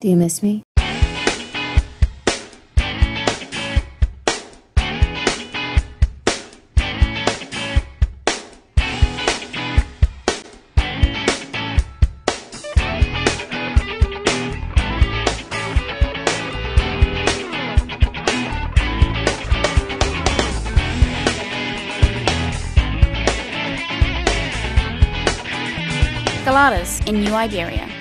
Do you miss me? Galatas in New Iberia.